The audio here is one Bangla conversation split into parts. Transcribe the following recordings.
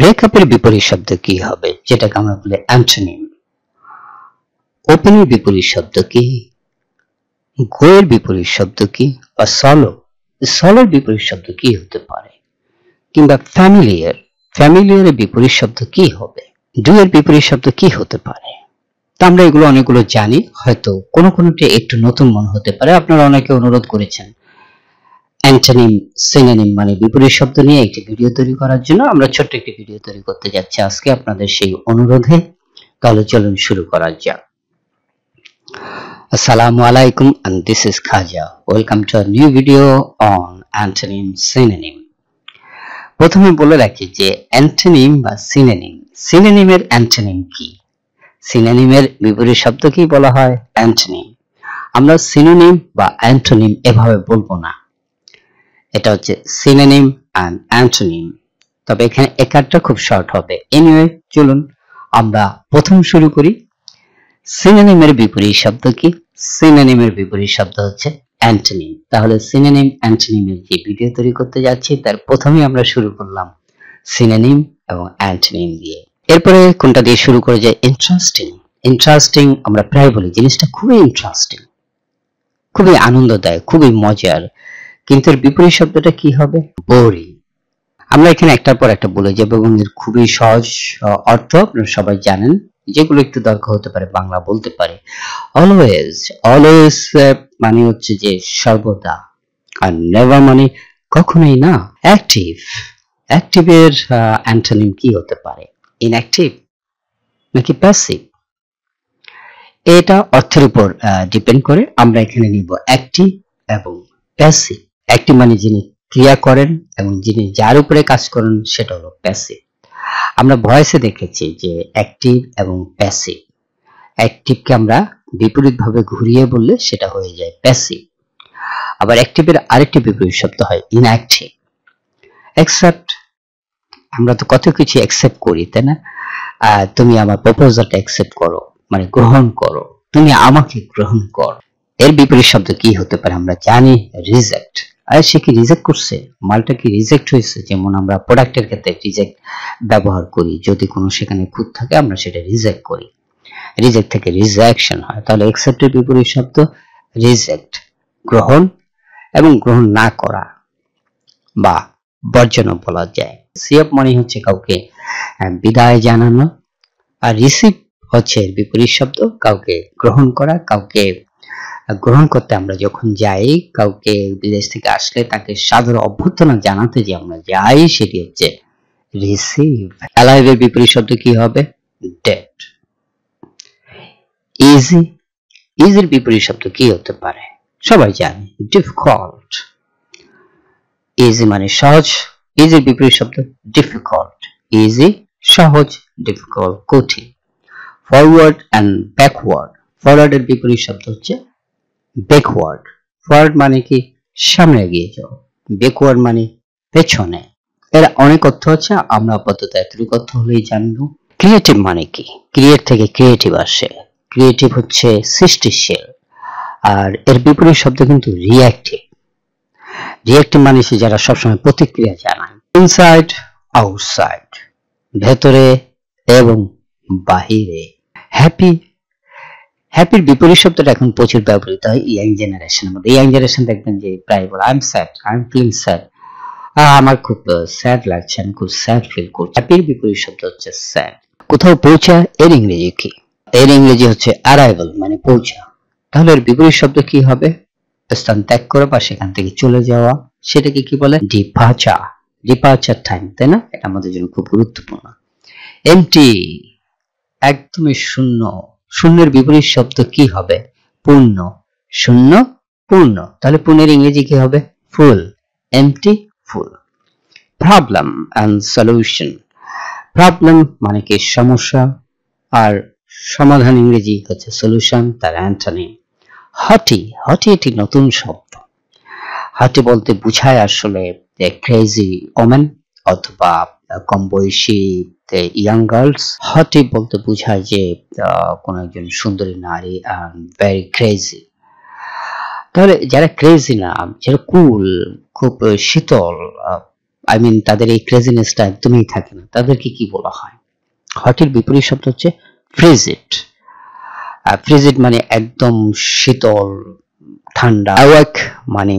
ব্রেকআপের বিপরীত শব্দ কি হবে, যেটাকে আমরা বলি অ্যান্টোনিম। ওপেনের বিপরীত শব্দ কি, গো এর বিপরীত শব্দ কি, বা সলোর বিপরীত শব্দ কি হতে পারে, কিংবা ফ্যামিলিয়ারের বিপরীত শব্দ কি হবে, ডু এর বিপরীত শব্দ কি হতে পারে। তা আমরা এগুলো অনেকগুলো জানি, হয়তো কোনো কোনোটি একটু নতুন মনে হতে পারে। আপনারা অনেকে অনুরোধ করেছেন অ্যান্টোনিম সিনোনিম মানে বিপরীত শব্দ নিয়ে একটি ভিডিও তৈরি করার জন্য। আমরা ছোট্ট একটি ভিডিও তৈরি করতে যাচ্ছি আজকে আপনাদের সেই অনুরোধে। তাহলে চলুন শুরু করা যাক। Assalamu alaikum and this is Khaja. Welcome to a new video on antonym synonym. প্রথমে বলে রাখি যে অ্যান্টোনিম বা সিনোনিমের অ্যান্টোনিম কি, সিনোনিমের বিপরীত শব্দ কি বলা হয় অ্যান্টোনিম। আমরা সিনোনিম বা অ্যান্টোনিম এভাবে বলবো না, এটা হচ্ছে সিনোনিম এন্ড অ্যান্টোনিম। তবে এখানে একারটা খুব শর্ট হবে। এনিওয়ে চলুন আমরা প্রথম শুরু করি। সিনোনিমের বিপরীত শব্দ কি, সিনোনিমের বিপরীত শব্দ হচ্ছে অ্যান্টোনিম। তাহলে সিনোনিম অ্যান্টোনিমের যে ভিডিও তৈরি করতে যাচ্ছি তার প্রথমেই আমরা শুরু করলাম সিনোনিম এবং অ্যান্টোনিম দিয়ে। এরপরে কোনটা দিয়ে শুরু করে যায়, ইন্টারেস্টিং। আমরা প্রায় বলি জিনিসটা খুবই ইন্টারেস্টিং, খুবই আনন্দদায়ক, খুবই মজার। কিন্তু এর বিপরীত শব্দটা কি হবে, বোরিং। আমরা এখানে একটার পর একটা বলে যাবো এবং এর খুবই সহজ অর্থ আপনারা সবাই জানেন, যেগুলো একটু দরকার হতে পারে বাংলা বলতে পারে। অলওয়েজ মানে হচ্ছে যে সর্বদা, আর নেভার মানে কখনোই না। অ্যাক্টিভের অ্যান্টোনিম কি হতে পারে, ইনঅ্যাক্টিভ নাকি প্যাসিভ। এটা অর্থের উপর ডিপেন্ড করে। আমরা এখানে নিব অ্যাক্টিভ এবং প্যাসিভ। অ্যাক্টিভ মানে যিনি ক্রিয়া করেন এবং যিনি যার উপরে কাজ করেন সেটা হলো প্যাসিভ। আমরা ভয়েসে দেখেছি যে অ্যাক্টিভ এবং প্যাসিভ। অ্যাক্টিভকে আমরা বিপরীত ভাবে ঘুরিয়ে বললে সেটা হয়ে যায় প্যাসিভ। আবার অ্যাক্টিভের আরেকটি বিপরীত শব্দ হয় ইনঅ্যাক্টিভ। অ্যাকসেপ্ট, আমরা তো কত কিছু অ্যাকসেপ্ট করি তাই না। তুমি আমার প্রপোজালটা অ্যাকসেপ্ট করো মানে গ্রহণ করো, তুমি আমাকে গ্রহণ করো। এর বিপরীত শব্দ কি হতে পারে আমরা জানি, রিজেক্ট। আর সে কি রিজেক্ট করছে, মালটা কি রিজেক্ট হয়েছে। যেমন আমরা প্রোডাক্টের ক্ষেত্রে রিজেক্ট ব্যবহার করি, যদি কোনো সেখানে খুঁত থাকে আমরা সেটা রিজেক্ট করি। রিজেক্ট থেকে রিজেকশন হয়। তাহলে অ্যাকসেপ্টের বিপরীত শব্দ রিজেক্ট, গ্রহণ এবং গ্রহণ না করা বা বর্জন বলা যায়। সিএফ মানে হচ্ছে কাউকে বিদায় জানানো, আর রিসিভ হচ্ছে এর বিপরীত শব্দ কাউকে গ্রহণ করা। কাউকে গ্রহণ করতে আমরা যখন যাই, কাউকে বিদেশ থেকে আসলে তাকে সাদর অভ্যর্থনা জানাতে যে আমরা যাই, সেটি হচ্ছে রিসিভ। অ্যালাইভ এর বিপরীত শব্দ কি হবে, ডেড। ইজির বিপরীত শব্দ কি হতে পারে সবাই জানে, ডিফিকাল্ট। ইজি মানে সহজ, ইজির বিপরীত শব্দ ডিফিকাল্ট। ইজি সহজ, ডিফিকাল্ট কঠিন। ফরওয়ার্ড এন্ড ব্যাকওয়ার্ড, ফরওয়ার্ড এর বিপরীত শব্দ হচ্ছে ব্যাকওয়ার্ড। ফরওয়ার্ড মানে কি সামনে এগিয়ে যাও, ব্যাকওয়ার্ড মানে পেছনে। এর অনেক অর্থ আছে, আমরা আপাতত এতটুকু অর্থ হলেই জানবো। ক্রিয়েটিভ মানে কি, ক্রিয়েট থেকে ক্রিয়েটিভ আসে। ক্রিয়েটিভ হচ্ছে সৃষ্টিশীল। আর এর বিপরীত শব্দ কিন্তু রিঅ্যাক্টিভ। রিঅ্যাক্টিভ মানে যারা সবসময় প্রতিক্রিয়া জানায়। ইনসাইড আউটসাইড, ভেতরে এবং বাহিরে। হ্যাপির বিপরীত শব্দটা এখন প্রচুর ব্যবহৃত হয় ইয়াং জেনারেশনের মধ্যে। ইয়াং জেনারেশন দেখবেন যে প্রায় বলে I am sad, I am feeling sad, আমার খুব স্যাড লাগছে, আমি খুব স্যাড ফিল করছি। হ্যাপির বিপরীত শব্দ হচ্ছে স্যাড। কোথাও পৌঁছা, এর ইংরেজি কি, এর ইংরেজি হচ্ছে অ্যারাইভাল মানে পৌঁছা। তাহলে এর বিপরীত শব্দ কি হবে, স্থান ত্যাগ করা বা সেখান থেকে চলে যাওয়া, সেটাকে কি বলে, ডিপারচার টাইম, তাই না। এটা আমাদের জন্য খুব গুরুত্বপূর্ণ। এমটি, একদমই শূন্য। শূন্যের বিপরীত শব্দ কি হবে, পূর্ণ। শূন্য পূর্ণ, তাহলে পূর্ণের ইংরেজি কি হবে, full. Empty full. Problem and solution, problem মানে কি সমস্যা, আর সমাধান ইংরেজি হচ্ছে সলিউশন, তার অ্যান্টোনিম। হটি একটি নতুন শব্দ। হটি বলতে বোঝায় আসলে ক্রেজি ওমেন অথবা কম বয়সী ইয়াং গার্লস। হটি বলতে বোঝায় যে কোন একজন সুন্দরী নারী ভেরি ক্রেজি। তাহলে যারা ক্রেজি না, যারা কুল, খুব শীতল, আই মিন তাদের এই ক্রেজিনেসটা একদমই থাকে না, তাদেরকে কি বলা হয়? হটের বিপরীত শব্দ হচ্ছে ফ্রিজিড। ফ্রিজিড মানে একদম শীতল ঠান্ডা। অ্যাওয়াক মানে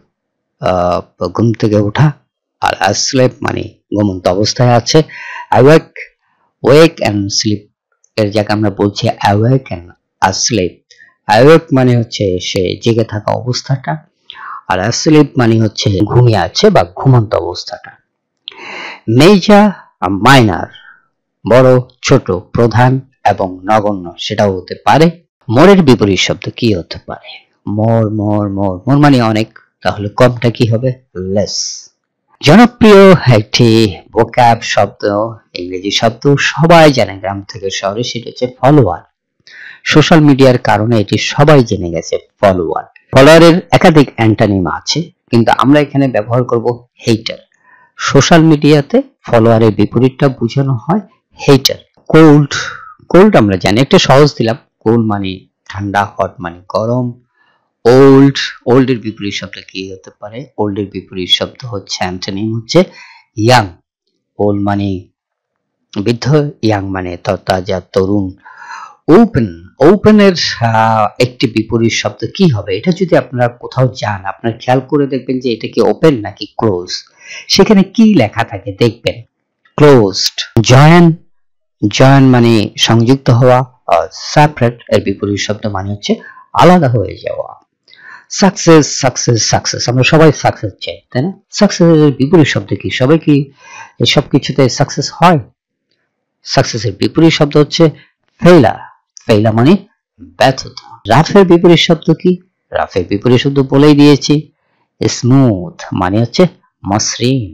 ঘুম থেকে ওঠা, আর আসলেপ মানে ঘুমন্ত অবস্থায় আছে। অ্যাওয়াক, ওয়েক অ্যান্ড স্লিপ এর জায়গায় আমরা বলছি অ্যাওয়াক অ্যান্ড আসলেপ। অ্যাওয়াক মানে হচ্ছে সে জেগে থাকা অবস্থাটা, আর আসলেপ মানে হচ্ছে ঘুমিয়ে আছে বা ঘুমন্ত অবস্থাটা। মেজর, মাইনার, বড়, ছোট, প্রধান এবং নগণ্য সেটাও হতে পারে। মোরের বিপরীত শব্দ কি হতে পারে? মোর মোর মোর মোর মানে অনেক, তাহলে কমটা কি হবে? লেস। জনপ্রিয় একটি ভোক্যাব শব্দ, ইংরেজি শব্দ সবাই জানে গ্রাম থেকে শহরে, সেটা হচ্ছে ফলোয়ার। সোশ্যাল মিডিয়ার কারণে এটি সবাই জেনে গেছে ফলোয়ার। ফলোয়ারের একাধিক অ্যান্টোনিম আছে, কিন্তু আমরা এখানে ব্যবহার করব হেটার। সোশ্যাল মিডিয়াতে ফলোয়ারের বিপরীতটা বোঝানো হয় হেটার। কোল্ড, কোল্ড আমরা জানি, একটা সহজ দিলাম। কোল্ড মানে ঠান্ডা, হট মানে গরম। ওল্ড, ওল্ড এর বিপরীত শব্দ কি হতে পারে? ওল্ড এর বিপরীত শব্দ হচ্ছে অ্যান্টোনিম হচ্ছে ইয়াং। ওল্ড মানে বৃদ্ধ, ইয়াং মানে তরতাজা, তরুণ। ওপেন, ওপেনের একটি বিপরীত শব্দ কি হবে? এটা যদি আপনারা কোথাও যান, আপনারা খেয়াল করে দেখবেন যে এটা কি ওপেন নাকি ক্লোজ। সেখানে কি লেখা থাকে দেখবেন, ক্লোজড। জয়েন, জয়েন মানে সংযুক্ত হওয়া। সেপারেট এর বিপরীত শব্দ মানে হচ্ছে আলাদা হয়ে যাওয়া। সাকসেস, সাকসেস, সাকসেস, আমরা সবাই সাকসেস চাই, তাই না? সাকসেসের বিপরীত শব্দ কি? সবাই কি সব কিছুতে সাকসেস হয়? সাকসেসের বিপরীত শব্দ হচ্ছে ফেইলার। ফেইলার মানে ব্যর্থতা। রাফের বিপরীত শব্দ কি? রাফের বিপরীত শব্দ বলেই দিয়েছি, স্মুথ মানে হচ্ছে মসৃণ।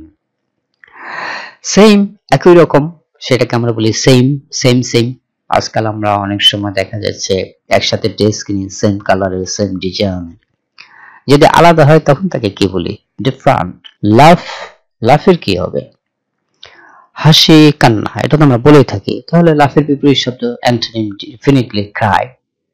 সেম, একই রকম, সেটাকে আমরা বলি সেম, সেম সেম। আজকাল আমরা অনেক সময় দেখা যাচ্ছে একসাথে ড্রেস কিনি, সেম কালারের, সেম ডিজাইন। যদি আলাদা হয় তখন তাকে কি বলি? ডিফারেন্ট। লাফ, লাফের কি হবে? হাসি, কান্না, এটা তো আমরা বলেই থাকি। তাহলে লাফের বিপরীত শব্দ অ্যান্টোনিম ডেফিনিটলি ক্রাই।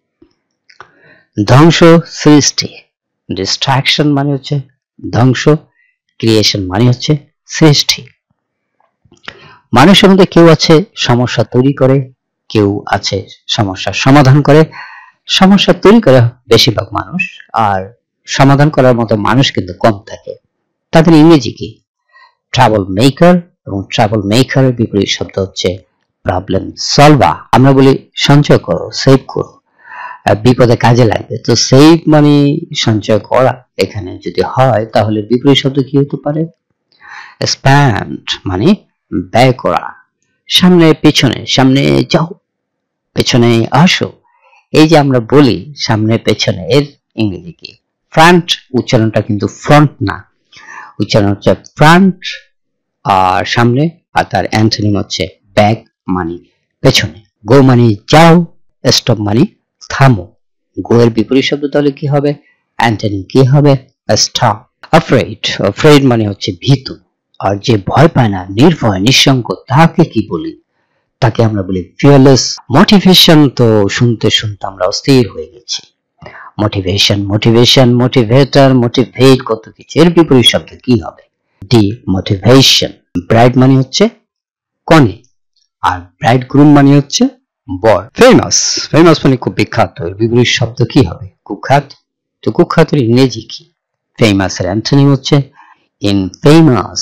ধ্বংস, সৃষ্টি। ডিস্ট্রাকশন মানে হচ্ছে ধ্বংস, ক্রিয়েশন মানে হচ্ছে সৃষ্টি। মানুষের মধ্যে কেউ আছে সমস্যা তৈরি করে, কেউ আছে সমস্যার সমাধান করে। সমস্যা তৈরি করে বেশিরভাগ মানুষ, আর সমাধান করার মতো মানুষ কিন্তু কম থাকে। তাদের ইংরেজি কি? ট্রাবল মেকার, এবং ট্রাবল মেকারের বিপরীত শব্দ হচ্ছে প্রবলেম সলভার। আমরা বলি সঞ্চয় করো, সেভ করো, বিপদে কাজে লাগবে। তো সেভ মানে সঞ্চয় করা, এখানে যদি হয় তাহলে বিপরীত শব্দ কি হতে পারে? স্প্যান্ড মানে ব্যয় করা। সামনে পেছনে, সামনে যাও, পেছনে আসো, এই যে আমরা বলি সামনে পেছনে, এর ইংরেজি কি? ফ্রন্ট। উচ্চারণটা কিন্তু ফ্রন্ট না, উচ্চারণ হচ্ছে ফ্রন্ট। আর সামনে, আর তার অ্যান্টোনিম হচ্ছে ব্যাক মানে পেছনে। গো মানে যাও, স্টপ মানে থামো। গো এর বিপরীত শব্দ তাহলে কি হবে? অ্যান্টোনিম কি হবে? স্টপ। অফ্রেড, অফ্রেড মানে হচ্ছে ভীতু। আর যে ভয় পায় না, নির্ভয়, নিঃসঙ্গ, তাকে কি বলি? তাকে আমরা বলি ফিয়ারলেস। মোটিভেশন তো শুনতে শুনতে আমরা অস্থির হয়ে গেছি। মোটিভেশন, মোটিভেশন, মোটিভেটর, মোটিভেট, কত কিছু। এর বিপরীত শব্দ কি হবে? D motivation. ব্রাইড মানে হচ্ছে কনে, আর ব্রাইড গ্রুম মানে হচ্ছে বর। ফেমাস, ফেমাস মানে খুব বিখ্যাত, এর বিপরীত শব্দ কি হবে? কুখ্যাত। তো কুখ্যাতের ইংরেজি কি? ফেমাস এর অ্যান্টোনিম হচ্ছে ইনফেমাস।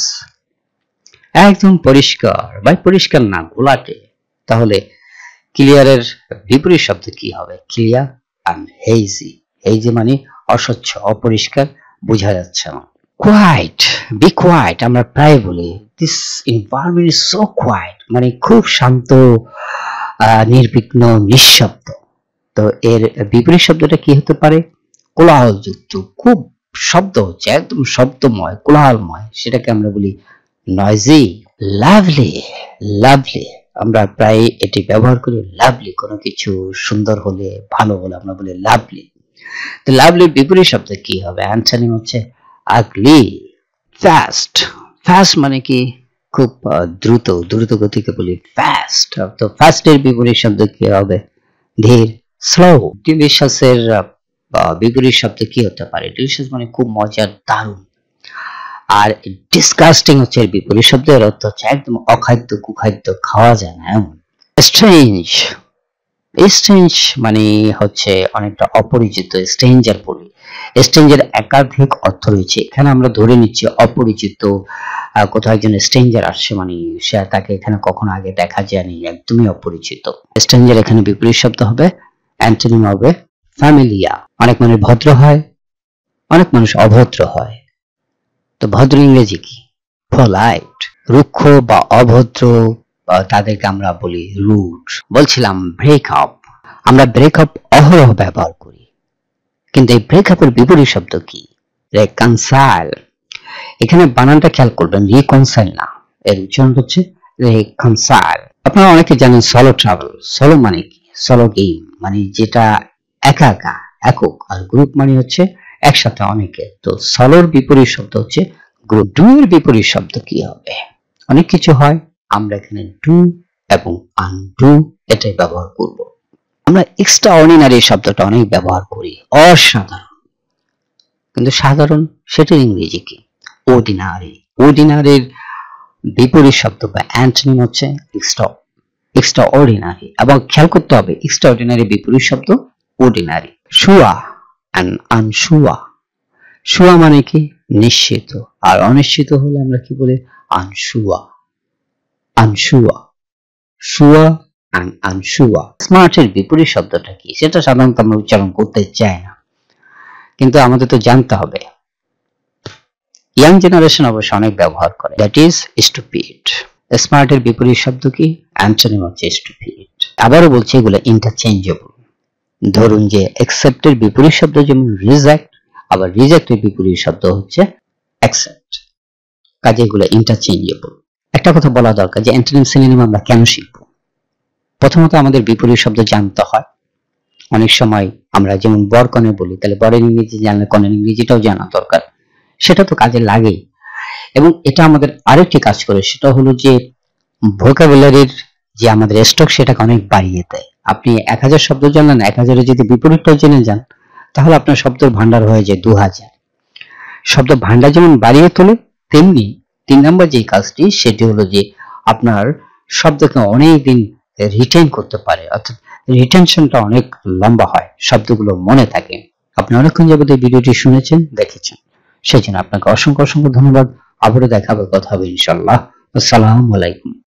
একদম পরিষ্কার, ভাই পরিষ্কার না, ঘোলাটে। তাহলে ক্লিয়ারের বিপরীত শব্দ কি হবে? Clear and hazy. হেজি মানে অস্বচ্ছ, অপরিষ্কার, বোঝা যাচ্ছে না। কোয়াইট, বি কোয়াইট, আমরা প্রায় বলি this environment is so quite, মানে খুব শান্ত, নির্বিঘ্ন, নিঃশব্দ। তো এর বিপরীত শব্দটা কি হতে পারে? কোলাহলযুক্ত, খুব শব্দ হচ্ছে, একদম শব্দময়, কোলাহলময়, সেটাকে আমরা বলি নয়েজি। লাভলি, লাভলি, আমরা প্রায় এটি ব্যবহার করি। লাভলি, কোনো কিছু সুন্দর হলে, ভালো হলে আমরা বলি লাভলি। তো লাভলির বিপরীত শব্দ কি হবে? অ্যান্টোনিম হচ্ছে আগলি। ফাস্ট, ফাস্ট মানে কি? খুব দ্রুত, দ্রুত গতিকে বলি ফাস্ট। তো ফাস্টের বিপরীত শব্দ কি হবে? ধীর, স্লো। ডিলিশিয়াসের বিপরীত শব্দ কি হতে পারে? ডিলিশিয়াস মানে খুব মজার, দারুণ। আর ডিসগাস্টিং হচ্ছে এর বিপরীত শব্দ, এর অর্থ হচ্ছে একদম অখাদ্য কুখাদ্য, খাওয়া যায় না এমন। স্ট্রেঞ্জ, স্ট্রেঞ্জ মানে হচ্ছে অনেকটা অপরিচিত, স্ট্রেঞ্জার বলি। স্ট্রেঞ্জের একাধিক অর্থ রয়েছে, এখানে আমরা ধরে নিচ্ছি অপরিচিত, কোথাও একজন স্ট্রেঞ্জার আসছে মানে সে তাকে এখানে কখনো আগে দেখা যায়নি, একদমই অপরিচিত। স্ট্রেঞ্জার এখানে বিপরীত শব্দ হবে, অ্যান্টোনিম হবে ফ্যামিলিয়া। অনেক মানুষ ভদ্র হয়, অনেক মানুষ অভদ্র হয়। তো ভদ্র ইংরেজি কি? পোলাইট। রুক্ষ বা অভদ্র তাদেরকে আমরা বলি রুড। বলছিলাম ব্রেকআপ, আমরা ব্রেকআপ অহরহ ব্যবহার করি, কিন্তু এই ব্রেকআপের বিপরীত শব্দ কি? রেকনসাইল। এখানে বানানটা খেয়াল করবেন, রিকনসাইল না, এর উচ্চারণ হচ্ছে রেকনসাইল। আপনারা অনেকে জানেন সোলো ট্রাভেল। সোলো মানে কি? সোলো গেম মানে যেটা একা একা, একক, আর গ্রুপ মানে হচ্ছে একসাথে অনেকে। তো সোলোর বিপরীত শব্দ হচ্ছে গ্রুপ। ডু এর বিপরীত শব্দ কি হবে? অনেক কিছু হয়, আমরা এখানে ডু এবং আনডু এটাই ব্যবহার করব। আমরা এক্সট্রা অর্ডিনারি শব্দটা অনেক ব্যবহার করি, অসাধারণ। কিন্তু সাধারণ সেটার ইংরেজি কি? অর্ডিনারি। অর্ডিনারির বিপরীত শব্দ বা অ্যান্টোনিম হচ্ছে এক্সট্রা অর্ডিনারি। এবং খেয়াল করতে হবে এক্সট্রা অর্ডিনারি বিপরীত শব্দ অর্ডিনারি। শুয়া এন্ড আনশুয়া। শুয়া মানে কি? নিশ্চিত, আর অনিশ্চিত হলে আমরা কি বলি? আনশুয়া। আনশুয়া, শুয়া এন্ড আনশুয়া। স্মার্টের বিপরীত শব্দটা কি? সেটা সাধারণত আমরা উচ্চারণ করতে চাই না, কিন্তু আমাদের তো জানতে হবে। ইয়াং জেনারেশন অবশ্য অনেক ব্যবহার করে, দ্যাট ইজ স্টুপিড। স্মার্টের বিপরীত শব্দ কি? অ্যান্টোনিম হচ্ছে স্টুপিড। আবারও বলছি এগুলো ইন্টারচেঞ্জেবল। ধরুন যে অ্যাকসেপ্টের বিপরীত শব্দ যেমন রিজেক্ট, আবার রিজেক্টের বিপরীত শব্দ হচ্ছে অ্যাকসেপ্ট, কাজে এগুলো ইন্টারচেঞ্জেবল। একটা কথা বলা দরকার যে অ্যান্টোনিম সিনোনিম আমরা কেন শিখবো? প্রথমত আমাদের বিপরীত শব্দ জানতে হয়। অনেক সময় আমরা যেমন বর কনে বলি, তাহলে বরের ইংরেজি জানলে কনের ইংরেজিটাও জানা দরকার, সেটা তো কাজে লাগেই। এবং এটা আমাদের আরেকটি কাজ করে, সেটা হলো যে ভোকাবুলারির যে আমাদের স্টক সেটাকে অনেক বাড়িয়ে দেয়। আপনি 1000 শব্দ জানেন, 1000 যদি বিপরীতটাও জেনে যান, তাহলে আপনার শব্দের ভান্ডার হয়ে যায় 2000। শব্দ ভান্ডার যেমন বাড়িয়ে তোলে, তেমনি 3 নম্বর যে কাজটি সেটি হলো যে আপনার শব্দকে অনেক দিন রিটেইন করতে পারে, অর্থাৎ রিটেনশনটা অনেক লম্বা হয়, শব্দগুলো মনে থাকে। আপনি অনেকক্ষণ যাবত এই ভিডিওটি শুনেছেন, দেখেছেন, সেই জন্য আপনাকে অসংখ্য অসংখ্য ধন্যবাদ। আবারও দেখা হবে, কথা হবে ইনশাআল্লাহ। আসসালামু আলাইকুম।